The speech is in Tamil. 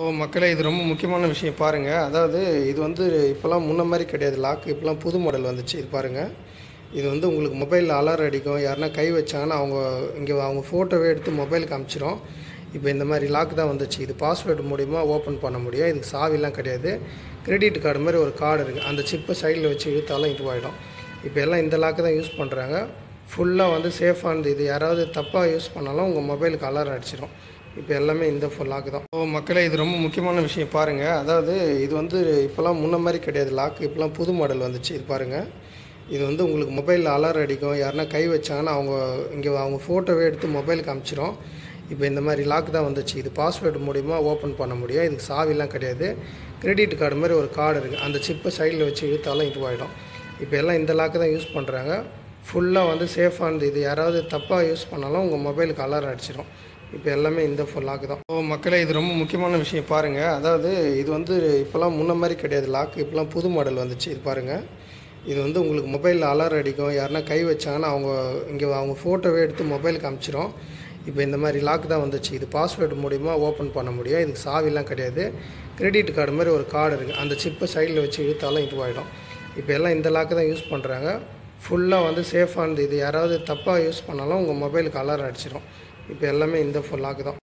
மக்களே இது ரொம்ப முக்கியமான விஷயம் பாருங்கள். அதாவது இது வந்து இப்போலாம் முன்ன மாதிரி கிடையாது. லாக் இப்போலாம் புது மாடல் வந்துச்சு. இது பாருங்கள். இது வந்து உங்களுக்கு மொபைலில் அலாரம் அடிக்கும். யாருன்னா கை வச்சாங்கன்னா அவங்க ஃபோட்டோவே எடுத்து மொபைலுக்கு அனுப்பிச்சிரும். இப்போ இந்த மாதிரி லாக் தான் வந்துச்சு. இது பாஸ்வேர்டு மூலிமா ஓப்பன் பண்ண முடியும். இதுக்கு சாவிலாம் கிடையாது. கிரெடிட் கார்டு மாதிரி ஒரு கார்டு இருக்குது. அந்த சிப்பை சைடில் வச்சு இழுத்தாலும் இதுவாகிடும். இப்போ எல்லாம் இந்த லாக்கு தான் யூஸ் பண்ணுறாங்க. ஃபுல்லாக வந்து சேஃபானது. இது யாராவது தப்பாக யூஸ் பண்ணாலும் உங்கள் மொபைலுக்கு அலாரம் அடிச்சிடும். இப்போ எல்லாமே இந்த லாக்கு தான். மக்களே இது ரொம்ப முக்கியமான விஷயம் பாருங்கள். அதாவது இது வந்து இப்போலாம் முன்ன மாதிரி கிடையாது. லாக் இப்போலாம் புது மாடல் வந்துச்சு. இது பாருங்கள். இது வந்து உங்களுக்கு மொபைலில் அலாரம் அடிக்கும். யாருன்னா கை வச்சாங்கன்னா அவங்க ஃபோட்டோவே எடுத்து மொபைலுக்கு அனுப்பிச்சிரும். இப்போ இந்த மாதிரி லாக் தான் வந்துச்சு. இது பாஸ்வேர்டு மூலிமா ஓப்பன் பண்ண முடியும். இதுக்கு சாவிலாம் கிடையாது. கிரெடிட் கார்டு மாதிரி ஒரு கார்டு இருக்குது. அந்த சிப்பை சைடில் வச்சு இழுத்தாலும் இதுவாகிடும். இப்போ எல்லாம் இந்த லாக்கு தான் யூஸ் பண்ணுறாங்க. ஃபுல்லாக வந்து சேஃபானது. இது யாராவது தப்பாக யூஸ் பண்ணாலும் உங்கள் மொபைலுக்கு அலாரம் அடிச்சிடும். இப்போ எல்லாமே இந்த லாக்கு தான். மக்களே இது ரொம்ப முக்கியமான விஷயம் பாருங்கள். அதாவது இது வந்து இப்போலாம் முன்ன மாதிரி கிடையாது. லாக் இப்போலாம் புது மாடல் வந்துச்சு. இது பாருங்கள். இது வந்து உங்களுக்கு மொபைலில் அலாரம் அடிக்கும். யாருன்னா கை வச்சாங்கன்னா அவங்க ஃபோட்டோவே எடுத்து மொபைலுக்கு அனுப்பிச்சிரும். இப்போ இந்த மாதிரி லாக் தான் வந்துச்சு. இது பாஸ்வேர்டு மூலிமா ஓப்பன் பண்ண முடியும். இதுக்கு சாவிலாம் கிடையாது. கிரெடிட் கார்டு மாதிரி ஒரு கார்டு இருக்குது. அந்த சிப்பை சைடில் வச்சு இழுத்தாலும் இதுவாகிடும். இப்போ எல்லாம் இந்த லாக்கு தான் யூஸ் பண்ணுறாங்க. ஃபுல்லாக வந்து சேஃபானது. இது யாராவது தப்பாக யூஸ் பண்ணாலும் உங்கள் மொபைலுக்கு அலாரம் அடிச்சிடும். இப்போ எல்லாமே இந்த லாக்கு தான்.